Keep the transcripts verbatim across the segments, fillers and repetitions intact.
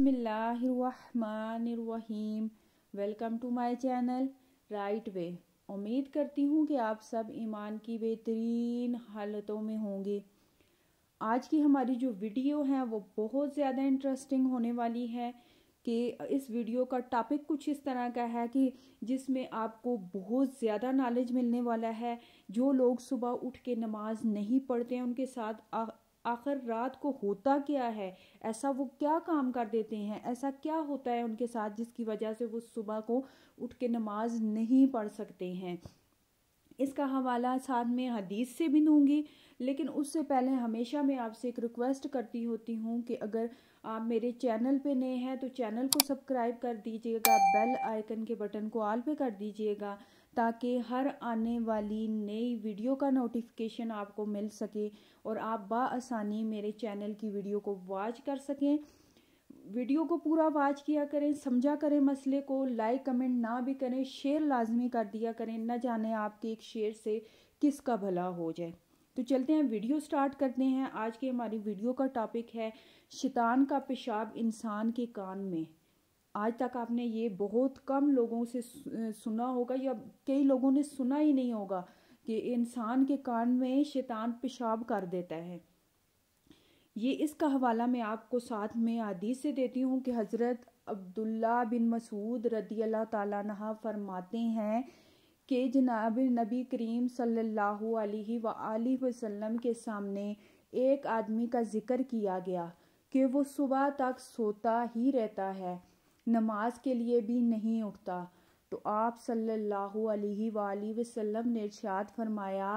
बिस्मिल्लाहिर्रहमानिर्रहीम। Welcome to my channel right way. उम्मीद करती हूँ कि आप सब ईमान की बेहतरीन हालतों में होंगे। आज की हमारी जो वीडियो है वो बहुत ज़्यादा इंटरेस्टिंग होने वाली है कि इस वीडियो का टॉपिक कुछ इस तरह का है कि जिसमें आपको बहुत ज़्यादा नॉलेज मिलने वाला है। जो लोग सुबह उठ के नमाज नहीं पढ़ते हैं उनके साथ आ, आखिर रात को होता क्या है, ऐसा वो क्या काम कर देते हैं, ऐसा क्या होता है उनके साथ जिसकी वजह से वो सुबह को उठ के नमाज नहीं पढ़ सकते हैं। इसका हवाला साथ में हदीस से भी दूंगी, लेकिन उससे पहले हमेशा मैं आपसे एक रिक्वेस्ट करती होती हूँ कि अगर आप मेरे चैनल पे नए हैं तो चैनल को सब्सक्राइब कर दीजिएगा, बेल आइकन के बटन को ऑल पे कर दीजिएगा ताकि हर आने वाली नई वीडियो का नोटिफिकेशन आपको मिल सके और आप बाआसानी मेरे चैनल की वीडियो को वॉच कर सकें। वीडियो को पूरा वॉच किया करें, समझा करें मसले को, लाइक कमेंट ना भी करें, शेयर लाजमी कर दिया करें, न जाने आपके एक शेयर से किसका भला हो जाए। तो चलते हैं, वीडियो स्टार्ट करते हैं। आज की हमारी वीडियो का टॉपिक है शैतान का पेशाब इंसान के कान में। आज तक आपने ये बहुत कम लोगों से सुना होगा या कई लोगों ने सुना ही नहीं होगा कि इंसान के कान में शैतान पेशाब कर देता है। ये इसका हवाला मैं आपको साथ में हदीस से देती हूँ कि हज़रत अब्दुल्ला बिन मसूद रदियल्लाहु ताला अन्हु फरमाते हैं कि जनाब नबी करीम सल्लल्लाहु अलैहि वआलिहि वसल्लम के सामने एक आदमी का जिक्र किया गया कि वो सुबह तक सोता ही रहता है, नमाज के लिए भी नहीं उठता। तो आप सल्लल्लाहु अलैहि वआलिहि वसल्लम ने इरशाद फरमाया,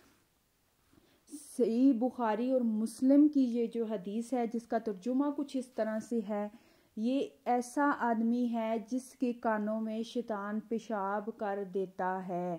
सही बुखारी और मुस्लिम की ये जो हदीस है जिसका तर्जुमा कुछ इस तरह से है, ये ऐसा आदमी है जिसके कानों में शैतान पेशाब कर देता है।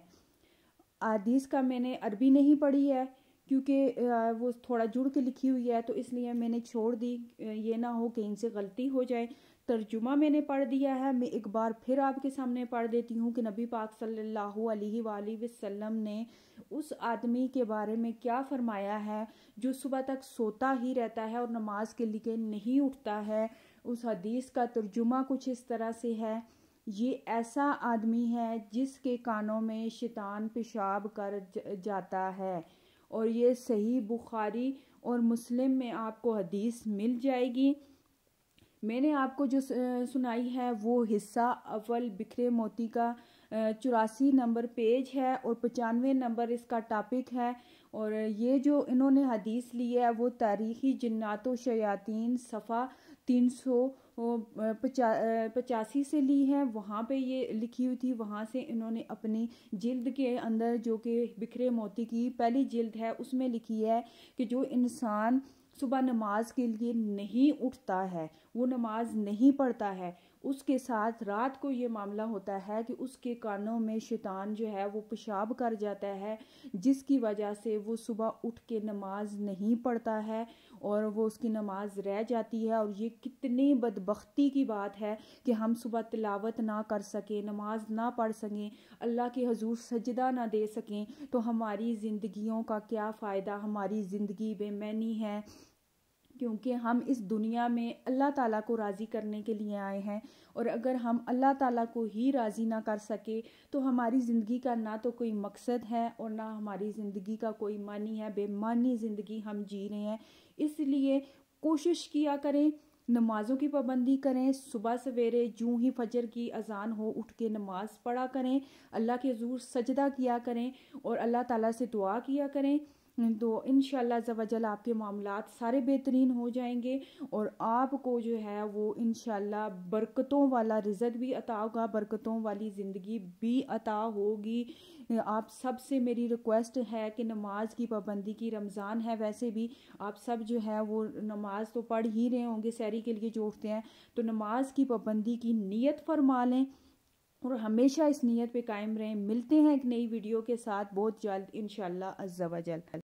हदीस का मैंने अरबी नहीं पढ़ी है क्योंकि वो थोड़ा जुड़ के लिखी हुई है, तो इसलिए मैंने छोड़ दी, ये ना हो कहीं से गलती हो जाए। तर्जुमा मैंने पढ़ दिया है, मैं एक बार फिर आपके सामने पढ़ देती हूँ कि नबी पाक सल्लल्लाहु अलैहि वसल्लम ने उस आदमी के बारे में क्या फरमाया है जो सुबह तक सोता ही रहता है और नमाज के लिए नहीं उठता है। उस हदीस का तर्जुमा कुछ इस तरह से है, ये ऐसा आदमी है जिसके कानों में शैतान पेशाब कर जाता है। और ये सही बुखारी और मुस्लिम में आपको हदीस मिल जाएगी। मैंने आपको जो सुनाई है वो हिस्सा अव्वल बिखरे मोती का चौरासी नंबर पेज है और पचानवे नंबर इसका टॉपिक है। और ये जो इन्होंने हदीस ली है वो तारीखी जन्नातो शयातीन सफ़ा तीन सौ पचा पचासी से ली है। वहाँ पे ये लिखी हुई थी, वहाँ से इन्होंने अपनी जिल्द के अंदर जो कि बिखरे मोती की पहली जिल्द है उसमें लिखी है कि जो इंसान सुबह नमाज के लिए नहीं उठता है, वो नमाज नहीं पढ़ता है, उसके साथ रात को ये मामला होता है कि उसके कानों में शैतान जो है वो पेशाब कर जाता है, जिसकी वजह से वो सुबह उठ के नमाज नहीं पढ़ता है और वो उसकी नमाज रह जाती है। और ये कितनी बदबख्ती की बात है कि हम सुबह तिलावत ना कर सकें, नमाज ना पढ़ सकें, अल्लाह के हजूर सजदा ना दे सकें, तो हमारी ज़िंदगियों का क्या फ़ायदा। हमारी ज़िंदगी बेमैनी है क्योंकि हम इस दुनिया में अल्लाह ताला को राज़ी करने के लिए आए हैं और अगर हम अल्लाह ताला को ही राज़ी ना कर सके तो हमारी ज़िंदगी का ना तो कोई मकसद है और ना हमारी ज़िंदगी का कोई मानी है। बेमानी ज़िंदगी हम जी रहे हैं। इसलिए कोशिश किया करें, नमाज़ों की पाबंदी करें, सुबह सवेरे जूं ही फजर की अजान हो उठ के नमाज पढ़ा करें, अल्लाह के हुज़ूर सजदा किया करें और अल्लाह ताला से दुआ किया करें। तो इंशाअल्लाह ज़वजल आपके मामलात सारे बेहतरीन हो जाएंगे और आपको जो है वो इंशाअल्लाह बरकतों वाला रिज़्क़ भी अता होगा, बरकतों वाली ज़िंदगी भी अता होगी। आप सब से मेरी रिक्वेस्ट है कि नमाज की पाबंदी की, रमज़ान है वैसे भी आप सब जो है वो नमाज तो पढ़ ही रहे होंगे, सहरी के लिए जो उठते हैं, तो नमाज की पाबंदी की नीयत फरमा लें और हमेशा इस नीयत पे कायम रहें। मिलते हैं एक नई वीडियो के साथ बहुत जल्द इंशाअल्लाह अज़्ज़ा वजल।